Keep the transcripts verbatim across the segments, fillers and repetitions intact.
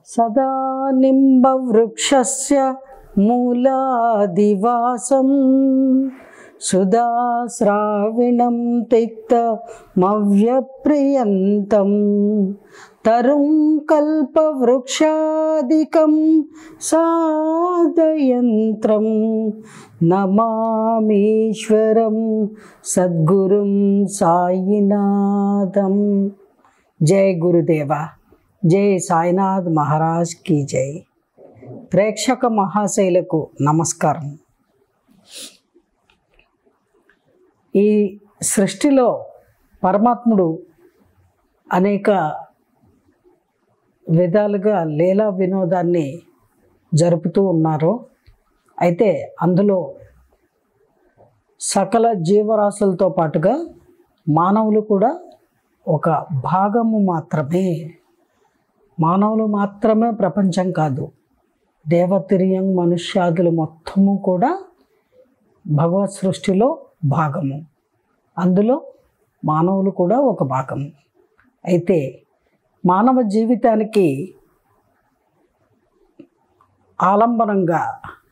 సదా నింబవృక్షస్య మూలాదివాసం సుధాశ్రావిణం తిక్తమవ్యప్రియంతం తరుం కల్పవృక్షాదికం సాదయంత్రం నమామీశ్వరం సద్గురుం సాయినాథం. జై గురుదేవ, జై సాయినాథ్ మహారాజ్ की జై. ప్రేక్షక మహాశైలకు నమస్కారం. ఈ సృష్టిలో పరమాత్ముడు అనేక విధాలుగా లీలా వినోదాన్ని జరుపుతూ ఉన్నారు. అయితే అందులో సకల జీవరాశులతో పాటుగా మానవులు కూడా ఒక భాగము మాత్రమే. మానవులు మాత్రమే ప్రపంచం కాదు, దేవతిర్యం మనుష్యాదులు మొత్తము కూడా భగవత్ సృష్టిలో భాగము. అందులో మానవులు కూడా ఒక భాగము. అయితే మానవ జీవితానికి ఆలంబనంగా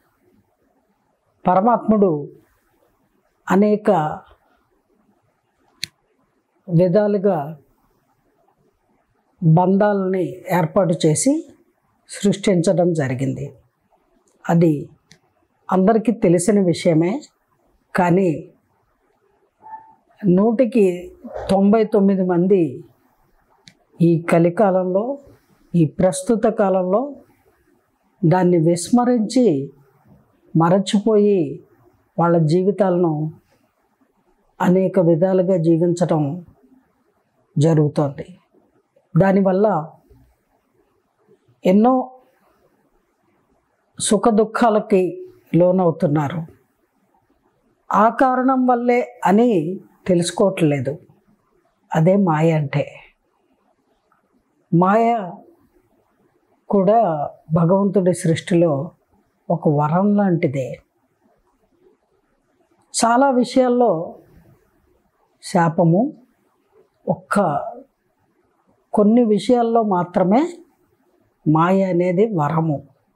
పరమాత్ముడు అనేక విధాలుగా బంధాలని ఏర్పాటు చేసి సృష్టించడం జరిగింది. అది అందరికీ తెలిసిన విషయమే. కానీ నూటికి తొంభై తొమ్మిది మంది ఈ కలికాలంలో, ఈ ప్రస్తుత కాలంలో దాన్ని విస్మరించి మరచిపోయి వాళ్ళ జీవితాలను అనేక విధాలుగా జీవించడం జరుగుతుంది. దానివల్ల ఎన్నో సుఖ దుఃఖాలకి లోనవుతున్నారు. ఆ కారణం వల్లే అని తెలుసుకోవట్లేదు. అదే మాయ అంటే. మాయ కూడా భగవంతుడి సృష్టిలో ఒక వరం లాంటిదే. చాలా విషయాల్లో శాపము, ఒక్క కొన్ని విషయాల్లో మాత్రమే మాయ అనేది వరము.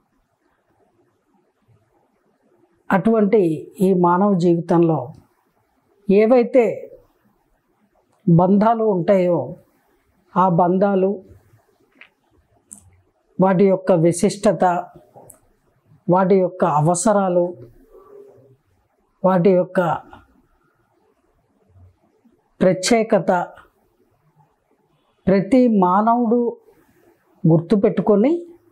అటువంటి ఈ మానవ జీవితంలో ఏవైతే బంధాలు ఉంటాయో ఆ బంధాలు, వాటి యొక్క విశిష్టత, వాటి యొక్క అవసరాలు, వాటి యొక్క ప్రత్యేకత ప్రతి మానవుడు గుర్తుపెట్టుకొని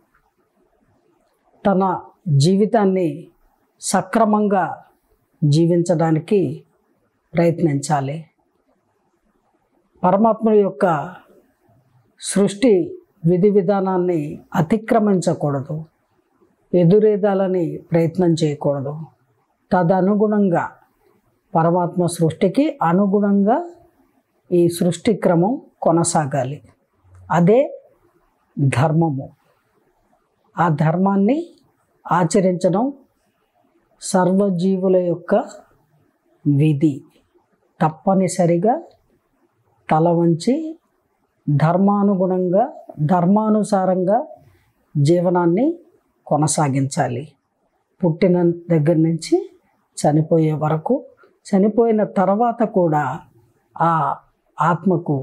తన జీవితాన్ని సక్రమంగా జీవించడానికి ప్రయత్నించాలి. పరమాత్ముడి యొక్క సృష్టి విధి విధానాన్ని అతిక్రమించకూడదు, ఎదురేదాలని ప్రయత్నం చేయకూడదు. తదనుగుణంగా పరమాత్మ సృష్టికి అనుగుణంగా ఈ సృష్టి క్రమం కొనసాగాలి. అదే ధర్మము. ఆ ధర్మాన్ని ఆచరించడం సర్వజీవుల యొక్క విధి. తప్పనిసరిగా తల వంచి ధర్మానుగుణంగా, ధర్మానుసారంగా జీవనాన్ని కొనసాగించాలి. పుట్టిన దగ్గర నుంచి చనిపోయే వరకు, చనిపోయిన తర్వాత కూడా ఆ ఆత్మకు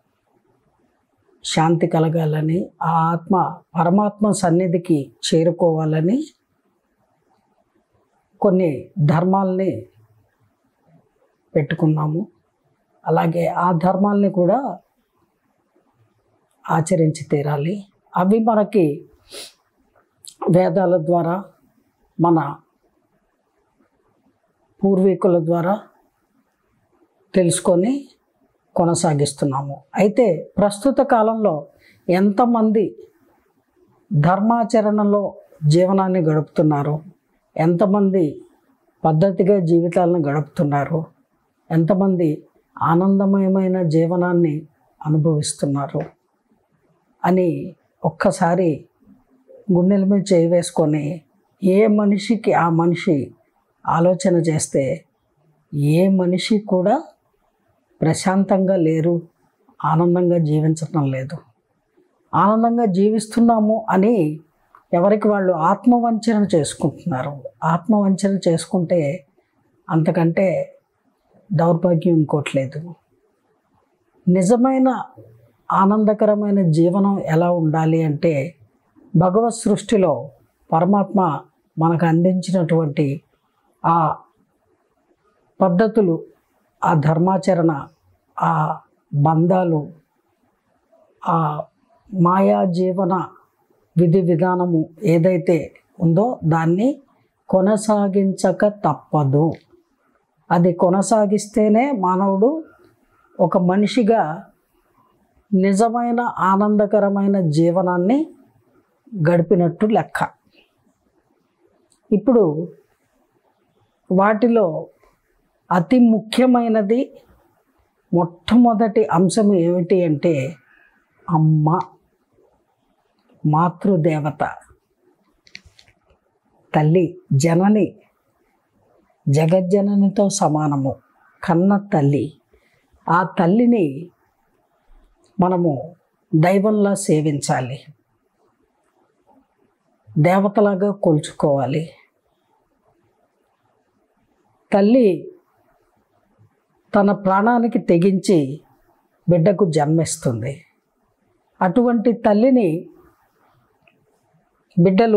శాంతి కలగాలని, ఆ ఆత్మ పరమాత్మ సన్నిధికి చేరుకోవాలని కొన్ని ధర్మాల్ని పెట్టుకున్నాము. అలాగే ఆ ధర్మాల్ని కూడా ఆచరించి తీరాలి. అవి మనకి వేదాల ద్వారా, మన పూర్వీకుల ద్వారా తెలుసుకొని కొనసాగిస్తున్నాము. అయితే ప్రస్తుత కాలంలో ఎంతమంది ధర్మాచరణలో జీవనాన్ని గడుపుతున్నారు, ఎంతమంది పద్ధతిగా జీవితాలను గడుపుతున్నారు, ఎంతమంది ఆనందమయమైన జీవనాన్ని అనుభవిస్తున్నారు అని ఒక్కసారి గుండెల మీద చేయి వేసుకొని ఏ మనిషికి ఆ మనిషి ఆలోచన చేస్తే ఏ మనిషి కూడా ప్రశాంతంగా లేరు, ఆనందంగా జీవించటం లేదు. ఆనందంగా జీవిస్తున్నాము అని ఎవరికి వాళ్ళు ఆత్మవంచన చేసుకుంటున్నారు. ఆత్మవంచన చేసుకుంటే అంతకంటే దౌర్భాగ్యం ఇంకోట్లేదు. నిజమైన ఆనందకరమైన జీవనం ఎలా ఉండాలి అంటే భగవత్ సృష్టిలో పరమాత్మ మనకు అందించినటువంటి ఆ పద్ధతులు, ఆ ధర్మాచరణ, ఆ బంధాలు, ఆ మాయా జీవన విధి విధానము ఏదైతే ఉందో దాన్ని కొనసాగించక తప్పదు. అది కొనసాగిస్తేనే మానవుడు ఒక మనిషిగా నిజమైన ఆనందకరమైన జీవనాన్ని గడిపినట్టు లెక్క. ఇప్పుడు వాటిలో అతి ముఖ్యమైనది మొట్టమొదటి అంశం ఏమిటి అంటే అమ్మ, మాతృదేవత, తల్లి, జనని, జగజ్జననితో సమానము, కన్న తల్లి. ఆ తల్లిని మనము దైవంలా సేవించాలి, దేవతలాగా కొలుచుకోవాలి. తల్లి తన ప్రాణానికి తెగించి బిడ్డకు జన్మిస్తుంది. అటువంటి తల్లిని బిడ్డలు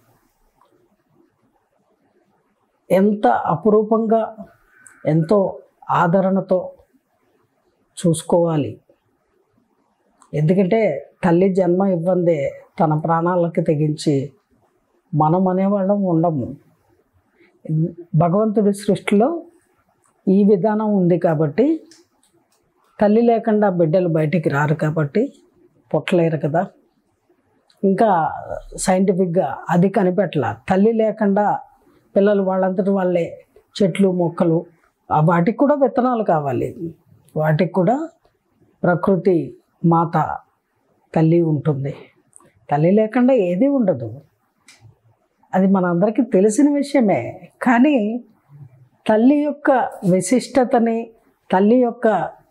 ఎంత అపురూపంగా, ఎంతో ఆదరణతో చూసుకోవాలి. ఎందుకంటే తల్లి జన్మ ఇవ్వందే తన ప్రాణాలకి తెగించి మనం అనేవాళ్ళం ఉండము. భగవంతుడి సృష్టిలో ఈ విధానం ఉంది కాబట్టి తల్లి లేకుండా బిడ్డలు బయటికి రారు కాబట్టి పుట్టలేరు కదా. ఇంకా సైంటిఫిక్గా అది కనిపెట్టలా. తల్లి లేకుండా పిల్లలు వాళ్ళంతటి వాళ్ళే చెట్లు మొక్కలు, వాటికి కూడా విత్తనాలు కావాలి. వాటికి కూడా ప్రకృతి మాత తల్లి ఉంటుంది. తల్లి లేకుండా ఏది ఉండదు. అది మనందరికీ తెలిసిన విషయమే. కానీ తల్లి యొక్క విశిష్టతని, తల్లి యొక్క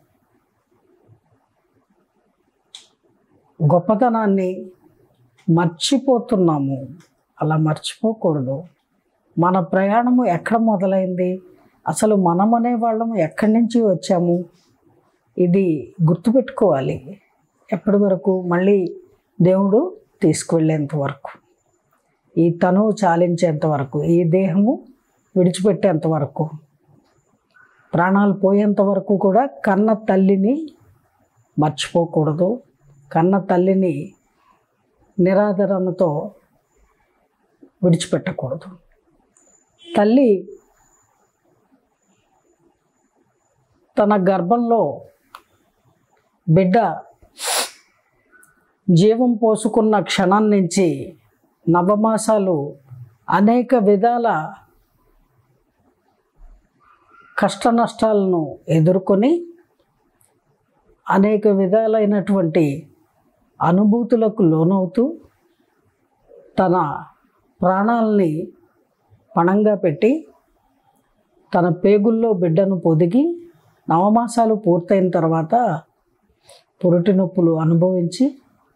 గొప్పతనాన్ని మర్చిపోతున్నాము. అలా మర్చిపోకూడదు. మన ప్రయాణము ఎక్కడ మొదలైంది, అసలు మనం అనేవాళ్ళము ఎక్కడి నుంచి వచ్చాము, ఇది గుర్తుపెట్టుకోవాలి. ఎప్పటి వరకు? మళ్ళీ దేవుడు తీసుకువెళ్ళేంత వరకు, ఈ తనువు చాలించేంత వరకు, ఈ దేహము విడిచిపెట్టేంత వరకు, ప్రాణాలు పోయేంత వరకు కూడా కన్న తల్లిని మర్చిపోకూడదు. కన్న తల్లిని నిరాదరణతో విడిచిపెట్టకూడదు. తల్లి తన గర్భంలో బిడ్డ జీవం పోసుకున్న క్షణం నుంచి నవమాసాలు అనేక విధాల కష్ట నష్టాలను ఎదుర్కొని అనేక విధాలైనటువంటి అనుభూతులకు లోనవుతూ తన ప్రాణాలని పణంగా పెట్టి తన పేగుల్లో బిడ్డను పొదిగి నవమాసాలు పూర్తయిన తర్వాత పురిటి నొప్పులు అనుభవించి,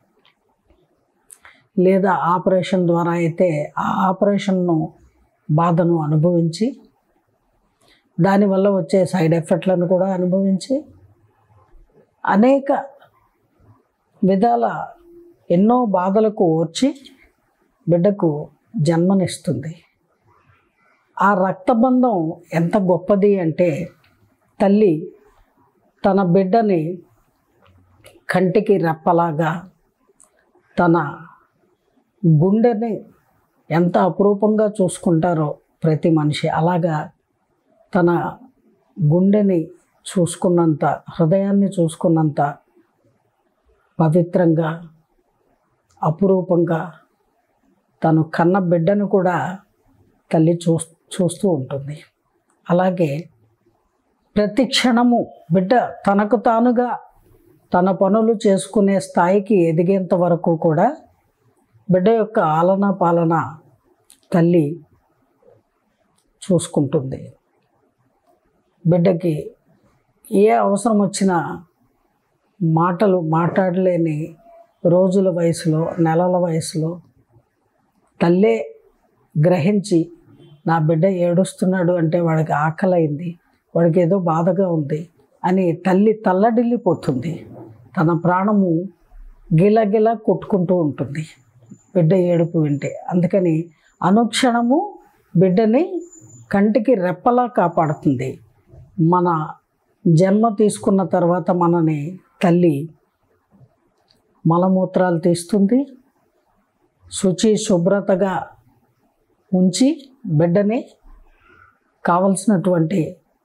లేదా ఆపరేషన్ ద్వారా అయితే ఆ ఆపరేషన్ను బాధను అనుభవించి, దానివల్ల వచ్చే సైడ్ ఎఫెక్ట్లను కూడా అనుభవించి, అనేక విధాల ఎన్నో బాధలకు ఓర్చి బిడ్డకు జన్మనిస్తుంది. ఆ రక్తబంధం ఎంత గొప్పది అంటే తల్లి తన బిడ్డని కంటికి రెప్పలాగా, తన గుండెని ఎంత అపురూపంగా చూసుకుంటారో ప్రతి మనిషి, అలాగా తన గుండెని చూసుకున్నంత, హృదయాన్ని చూసుకున్నంత పవిత్రంగా, అపురూపంగా తను కన్న బిడ్డను కూడా తల్లి చూ చూస్తూ ఉంటుంది. అలాగే ప్రతి క్షణము బిడ్డ తనకు తానుగా తన పనులు చేసుకునే స్థాయికి ఎదిగేంత వరకు కూడా బిడ్డ యొక్క ఆలన పాలన తల్లి చూసుకుంటుంది. బిడ్డకి ఏ అవసరం వచ్చినా మాటలు మాట్లాడలేని రోజుల వయసులో, నెలల వయసులో తల్లే గ్రహించి నా బిడ్డ ఏడుస్తున్నాడు అంటే వాడికి ఆకలైంది, వాడికి ఏదో బాధగా ఉంది అని తల్లి తల్లడిల్లిపోతుంది. తన ప్రాణము గిలగిల కొట్టుకుంటూ ఉంటుంది బిడ్డ ఏడుపు వింటే. అందుకని అనుక్షణము బిడ్డని కంటికి రెప్పలా కాపాడుతుంది. మన జన్మ తీసుకున్న తర్వాత మనని తల్లి మలమూత్రాలు తీస్తుంది, శుచి శుభ్రతగా ఉంచి బిడ్డని కావలసినటువంటి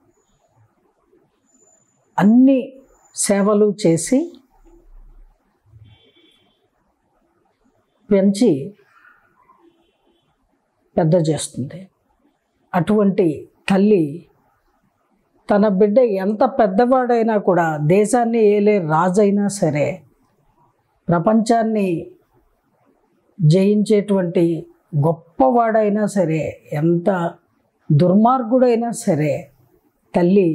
అన్ని సేవలు చేసి పెంచి పెద్ద చేస్తుంది. అటువంటి తల్లి తన బిడ్డ ఎంత పెద్దవాడైనా కూడా, దేశాన్ని ఏలే రాజైనా సరే, ప్రపంచాన్ని జయించేటువంటి గొప్పవాడైనా సరే, ఎంత దుర్మార్గుడైనా సరే, తల్లి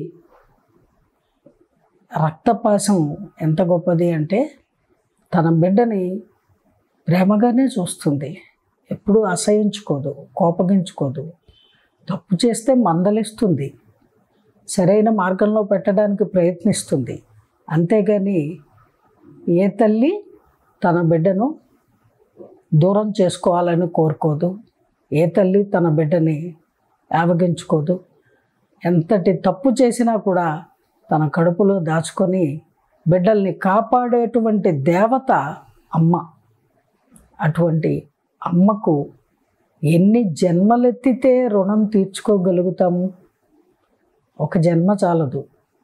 రక్తపాసం ఎంత గొప్పది అంటే తన బిడ్డని ప్రేమగానే చూస్తుంది. ఎప్పుడూ అసహించుకోదు, కోపగించుకోదు. తప్పు చేస్తే మందలిస్తుంది, సరైన మార్గంలో పెట్టడానికి ప్రయత్నిస్తుంది. అంతేగాని ఏ తల్లి తన బిడ్డను దూరం చేసుకోవాలని కోరుకోదు. ఏ తల్లి తన బిడ్డని ఆవగించుకోదు. ఎంతటి తప్పు చేసినా కూడా తన కడుపులో దాచుకొని బిడ్డల్ని కాపాడేటువంటి దేవత అమ్మ. అటువంటి అమ్మకు ఎన్ని జన్మలెత్తితే రుణం తీర్చుకోగలుగుతాము? ఒక జన్మ చాలదు.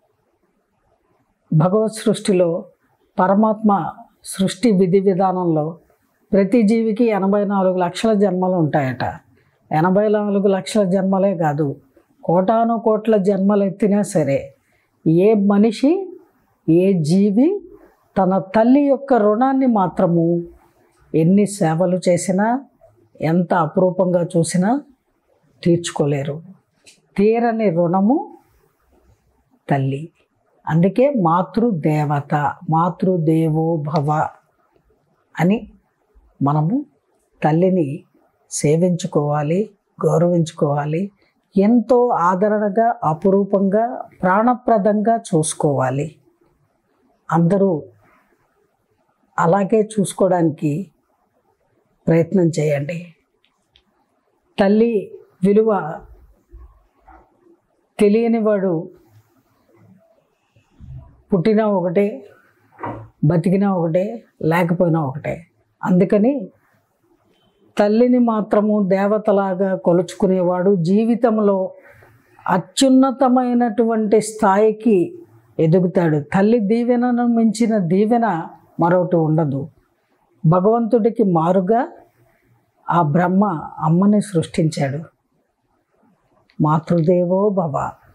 భగవత్ సృష్టిలో, పరమాత్మ సృష్టి విధి విధానంలో ప్రతి జీవికి ఎనభై నాలుగు లక్షల జన్మలు ఉంటాయట. ఎనభై నాలుగు లక్షల జన్మలే కాదు, కోటాను కోట్ల జన్మలు ఎత్తినా సరే ఏ మనిషి, ఏ జీవి తన తల్లి యొక్క రుణాన్ని మాత్రము ఎన్ని సేవలు చేసినా, ఎంత అపురూపంగా చూసినా తీర్చుకోలేరు. తీరని రుణము తల్లి. అందుకే మాతృదేవత, మాతృదేవో భవ అని మనము తల్లిని సేవించుకోవాలి, గౌరవించుకోవాలి. ఎంతో ఆదరణగా, అపురూపంగా, ప్రాణప్రదంగా చూసుకోవాలి. అందరూ అలాగే చూసుకోవడానికి ప్రయత్నం చేయండి. తల్లి విలువ తెలియనివాడు పుట్టినా ఒకటే, బతికినా ఒకటే, లేకపోయినా ఒకటే. అందుకని తల్లిని మాత్రము దేవతలాగా కొలుచుకునేవాడు జీవితంలో అత్యున్నతమైనటువంటి స్థాయికి ఎదుగుతాడు. తల్లి దీవెనను మించిన దీవెన మరొకటి ఉండదు. భగవంతుడికి మారుగా ఆ బ్రహ్మ అమ్మని సృష్టించాడు. మాతృదేవో భవ.